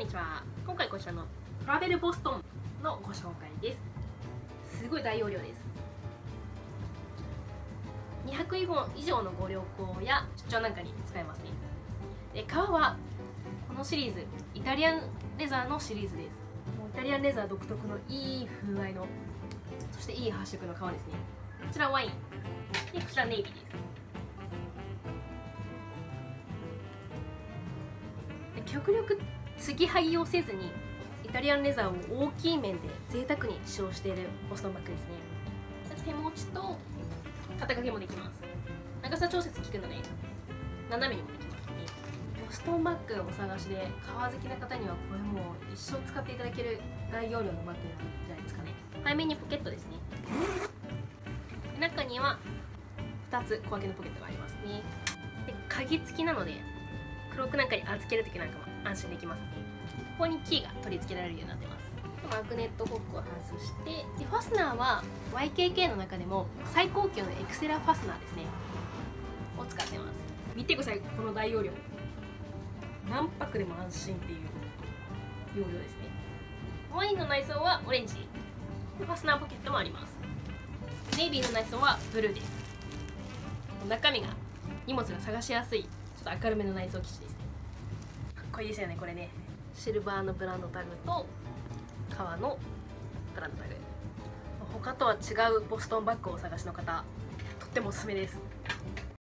にちは。今回こちらのトラベルボストンのご紹介です。すごい大容量です。200本以上のご旅行や出張なんかに使えますね。で、革はこのシリーズイタリアンレザーのシリーズです。もうイタリアンレザー独特のいい風合いの、そしていい発色の革ですね。こちらワインで、こちらネイビーです。極力継ぎはぎをせずにイタリアンレザーを大きい面で贅沢に使用しているボストンバッグですね。手持ちと肩掛けもできます。長さ調節効くので斜めにもできますね。ボストンバッグをお探しで革好きな方にはこれもう一生使っていただける大容量のバッグなんじゃないですかね。背面にポケットですね。中には2つ小分けのポケットがありますね。で、鍵付きなのでクロークなんかに預けるときなんかも安心できますね。ここにキーが取り付けられるようになってます。マグネットホックを外して、でファスナーは YKK の中でも最高級のエクセラファスナーですねを使ってます。見てください、この大容量。何泊でも安心っていう容量ですね。ワインの内装はオレンジ、ファスナーポケットもあります。ネイビーの内装はブルーです。中身が荷物が探しやすいちょっと明るめの内装生地ですね。かっこいいですよね、これね。シルバーのブランドタグと革のブランドタグ。他とは違うボストンバッグをお探しの方、とってもおすすめです。